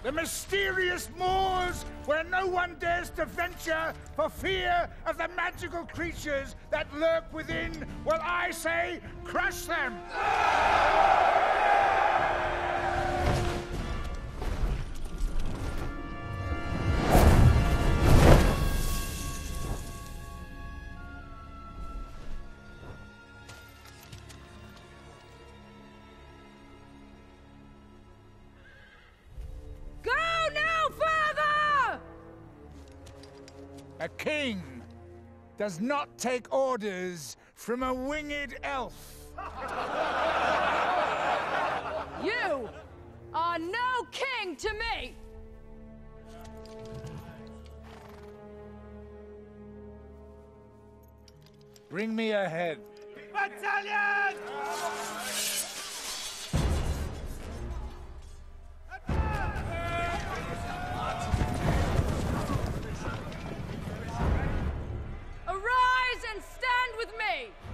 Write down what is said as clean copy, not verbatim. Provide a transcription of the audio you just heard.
The mysterious moors where no one dares to venture for fear of the magical creatures that lurk within. Well, I say, crush them! A king does not take orders from a winged elf. You are no king to me! Bring me a head. Battalion! Arise and stand with me!